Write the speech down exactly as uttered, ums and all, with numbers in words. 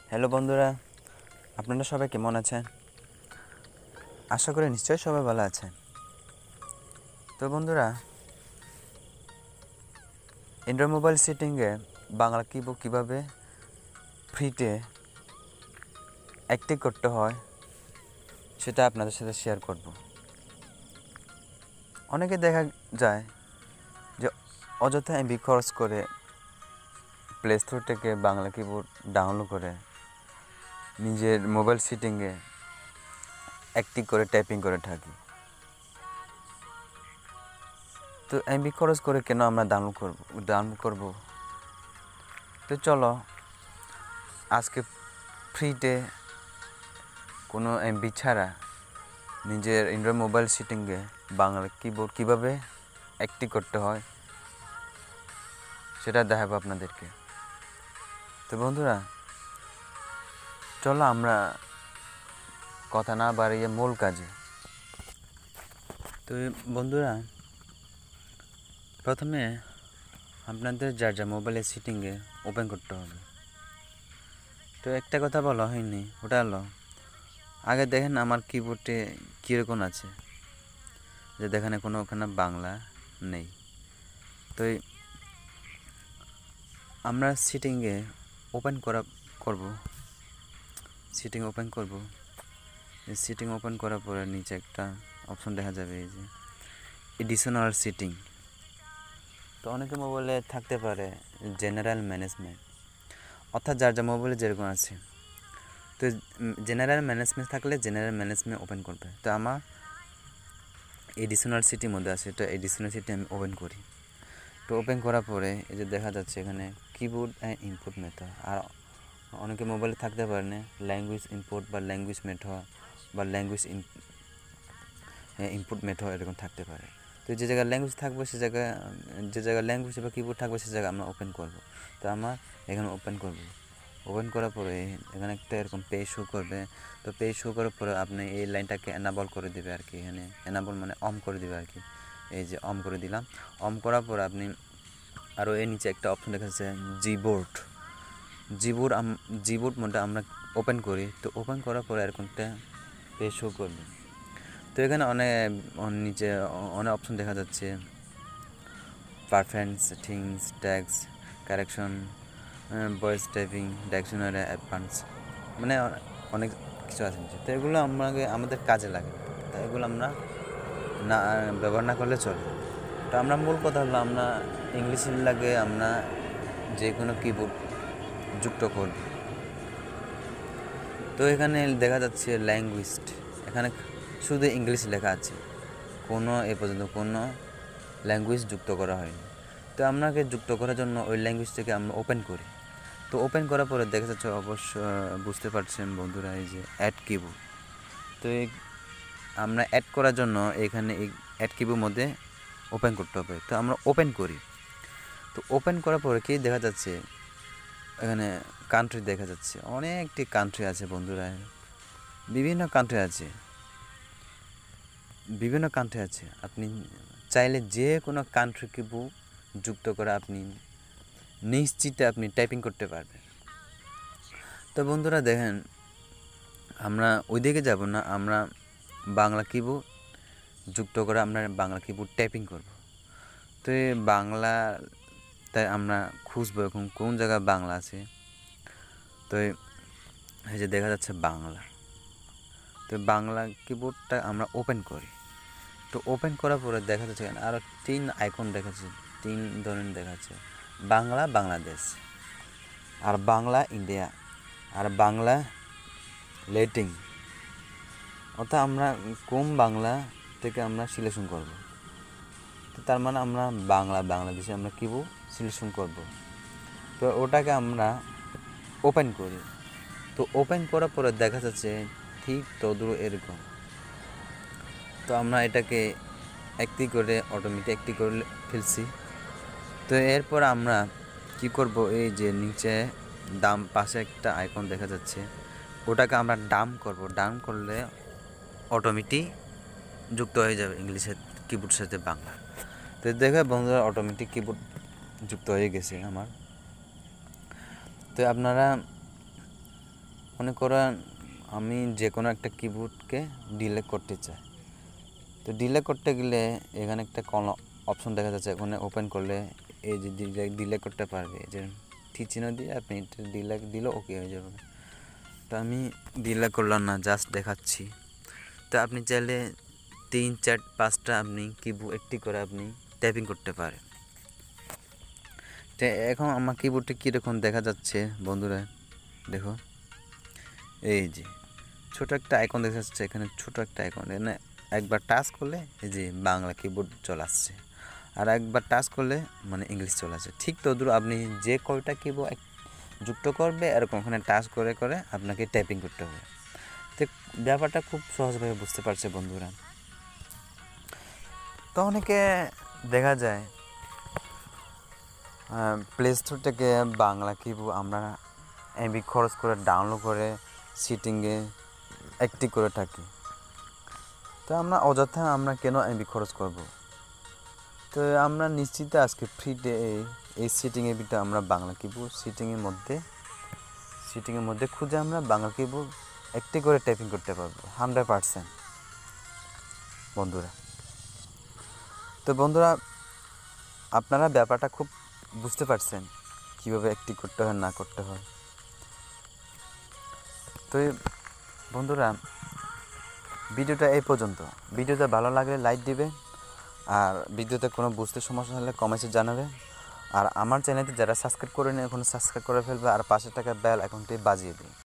Hello বন্ধুরা, আপনারা সবাই কেমন আছেন? আশা করি নিশ্চয়ই সবাই ভালো আছেন। তো বন্ধুরা, অ্যান্ড্রয়েড মোবাইল সেটিংয়ে বাংলা কিবোর্ড কীভাবে ফ্রিতে অ্যাক্টিভ করতে হয় সেটা আপনাদের সাথে শেয়ার করব। অনেকে দেখা যায় যে অযথা এমবি খরচ করে প্লে স্টোর থেকে বাংলা কিবোর্ড ডাউনলোড করে নিজের মোবাইল সেটিংয়ে অ্যাক্টিভ করে টাইপিং করে থাকি। তো এমবি খরচ করে কেন আমরা ডাউনলোড করব ডাউনলোড করব তো চলো আজকে ফ্রিতে কোনো এমবি ছাড়া নিজের অ্যান্ড্রয়েড মোবাইল সেটিংয়ে বাংলা কিবোর্ড কীভাবে অ্যাক্টিভ করতে হয় সেটা দেখাবো আপনাদেরকে। তো বন্ধুরা, চলো আমরা কথা না বাড়িয়ে মূল কাজে। তো বন্ধুরা, প্রথমে আপনাদের যার যা মোবাইলের সেটিংয়ে ওপেন করতে হবে। তো একটা কথা বলা হয়নি, ওটা হলো আগে দেখেন আমার কিবোর্ডে কীরকম আছে, যে দেখেন কোনো ওখানে বাংলা নেই। তো আমরা সেটিংয়ে ওপেন করা করব সেটিং ওপেন করব সেটিং ওপেন করার পরে নিচে একটা অপশন দেখা যাবে, এই যে এডিশনাল সেটিং। তো অনেকে মোবাইলে থাকতে পারে জেনারেল ম্যানেজমেন্ট, অর্থাৎ যার যা মোবাইলে যেরকম আছে। তো জেনারেল ম্যানেজমেন্ট থাকলে জেনারেল ম্যানেজমেন্ট ওপেন করবে। তো আমার এডিশনাল সিটির মধ্যে আছে, তো এডিশনাল সিটি আমি ওপেন করি। তো ওপেন করার পরে এই যে দেখা যাচ্ছে এখানে কিবোর্ড অ্যান্ড ইনপুট মেথড। আর অনেকে মোবাইলে থাকতে পারে না ল্যাঙ্গুয়েজ ইনপুট বা ল্যাঙ্গুয়েজ মেথড বা ল্যাঙ্গুয়েজ ইনপুট মেথড এরকম থাকতে পারে। তো যে জায়গায় ল্যাঙ্গুয়েজ থাকবে সে জায়গায় যে জায়গায় ল্যাঙ্গুয়েজ বা কিবোর্ড থাকবে সে জায়গায় আমরা ওপেন করব। তো আমার এখানে ওপেন করব। ওপেন করার পরে এখানে একটা এরকম পেজ শো করবে। তো পেজ শো করার পরে আপনি এই লাইনটাকে এনাবল করে দেবে আর কি। এখানে এনাবল মানে অন করে দেবে আর কি। এই যে অন করে দিলাম। অন করার পর আপনি আরও এর নিচে একটা অপশন দেখা যাচ্ছে জিবোর্ড। জিবোর্ড জিবোর্ড মোডটা আমরা ওপেন করি। তো ওপেন করার পরে এরকম একটা পেজ শো করবে। তো এখানে অনেক নিচে অনেক অপশন দেখা যাচ্ছে, performance, things, text, correction, voice typing, dictionary, advance, মানে অনেক কিছু আছে। তো এগুলো আমাকে আমাদের কাজে লাগে। তো এগুলো আমরা না ব্যবহার না করলে চলে। তো আমরা মূল কথা হলো আমরা ইংলিশের লাগে আমরা যে কোনো কিবোর্ড যুক্ত করব। তো এখানে দেখা যাচ্ছে ল্যাঙ্গুয়েজ, এখানে শুধু ইংলিশ লেখা আছে, কোনো এ পর্যন্ত কোনো ল্যাঙ্গুয়েজ যুক্ত করা হয়নি। তো আপনাকে যুক্ত করার জন্য ওই ল্যাঙ্গুয়েজটাকে আমরা ওপেন করি। তো ওপেন করার পরে দেখা যাচ্ছে অবশ্য বুঝতে পারছেন বন্ধুরা, এই যে অ্যাড কিবোর্ড। তো এই আমরা অ্যাড করার জন্য এখানে এই অ্যাড কিবোর্ডের মধ্যে ওপেন করতে হবে। তো আমরা ওপেন করি। তো ওপেন করার পরে কি দেখা যাচ্ছে, এখানে কান্ট্রি দেখা যাচ্ছে, অনেকটি কান্ট্রি আছে বন্ধুরা, বিভিন্ন কান্ট্রি আছে বিভিন্ন কান্ট্রি আছে আপনি চাইলে যে কোনো কান্ট্রি কিবোর্ড যুক্ত করে আপনি নিশ্চিত আপনি টাইপিং করতে পারবেন। তো বন্ধুরা দেখেন, আমরা ওই দিকে যাব না, আমরা বাংলা কিবোর্ড যুক্ত করে আমরা বাংলা কিবোর্ড টাইপিং করব। তো এই বাংলা তাই আমরা খুঁজবো এখন কোন জায়গায় বাংলা আছে। তো এই যে দেখা যাচ্ছে বাংলা। তো বাংলা কিবোর্ডটা আমরা ওপেন করি। তো ওপেন করার পরে দেখা যাচ্ছে আরও তিন আইকন দেখাচ্ছে, তিন ধরনের দেখাচ্ছে, বাংলা বাংলাদেশ, আর বাংলা ইন্ডিয়া, আর বাংলা লেটিং। অর্থাৎ আমরা কোন বাংলা থেকে আমরা সিলেকশন করব। তো তার মানে আমরা বাংলা বাংলাদেশে আমরা কিবোর্ড সিলেকশন করব। তো ওটাকে আমরা ওপেন করি। তো ওপেন করার পরে দেখা যাচ্ছে ঠিক তদ্রু এরকম। তো আমরা এটাকে একটি করে অটোমেটিক একটি করে ফেলছি। তো এরপর আমরা কি করব, এই যে নিচে ডাম পাশে একটা আইকন দেখা যাচ্ছে, ওটাকে আমরা ডাম করব। ডাম করলে অটোমেটিক যুক্ত হয়ে যাবে ইংলিশের কিবোর্ডের সাথে বাংলা। তো দেখে বন্ধুরা অটোমেটিক কিবোর্ড যুক্ত হয়ে গেছে আমার। তো আপনারা মনে করেন আমি যে কোনো একটা কিবোর্ডকে ডিলে করতে চাই, তো ডিলে করতে গেলে এখানে একটা কল অপশন দেখা যাচ্ছে, এখানে ওপেন করলে এই যে ডিলে করতে পারবে, এই যে টি চিহ্ন দিয়ে আপনি ডিলে দিলে ওকে হয়ে যাবে। তো আমি ডিলে করলাম না, জাস্ট দেখাচ্ছি। তো আপনি চাইলে তিন চার পাঁচটা আপনি কিবোর্ড একটি করে আপনি টাইপিং করতে পারেন। তো এখন আমার কিবোর্ডে কীরকম দেখা যাচ্ছে বন্ধুরা, দেখো এই যে ছোটো একটা আইকন দেখা যাচ্ছে, এখানে ছোটো একটা আইকন, এখানে একবার টাচ করলে এই যে বাংলা কিবোর্ড চলে আসছে, আর একবার টাচ করলে মানে ইংলিশ চলে আসছে। ঠিক তদ্রুপ আপনি যে কয়টা কিবোর্ড যুক্ত করবে এরকম ওখানে টাচ করে করে আপনাকে টাইপিং করতে হবে। তো ব্যাপারটা খুব সহজভাবে বুঝতে পারছে বন্ধুরা। তো অনেকে দেখা যায় প্লে স্টোর থেকে বাংলা কিবোর্ড আমরা এমবি খরচ করে ডাউনলোড করে সিটিংয়ে একটি করে থাকি। তো আমরা অযথা আমরা কেন এমবি খরচ করব? তো আমরা নিশ্চিত আজকে ফ্রিতে এই এই সিটিংয়ের ভিতরে আমরা বাংলা কিবোর্ড সিটিংয়ের মধ্যে সিটিংয়ের মধ্যে খুঁজে আমরা বাংলা কিবোর্ড একটি করে টাইপিং করতে পারবো হান্ড্রেড পারসেন্ট বন্ধুরা। তো বন্ধুরা আপনারা ব্যাপারটা খুব বুঝতে পারছেন কীভাবে একটি করতে হয় না করতে হয়। তো বন্ধুরা ভিডিওটা এই পর্যন্ত। ভিডিওটা ভালো লাগলে লাইক দিবে, আর ভিডিওতে কোনো বুঝতে সমস্যা হলে কমেন্টে জানাবে। আর আমার চ্যানেলটি যারা সাবস্ক্রাইব করেনি এখন সাবস্ক্রাইব করে ফেলবে, আর পাশে থাকা বেল আইকনটি বাজিয়ে দিই।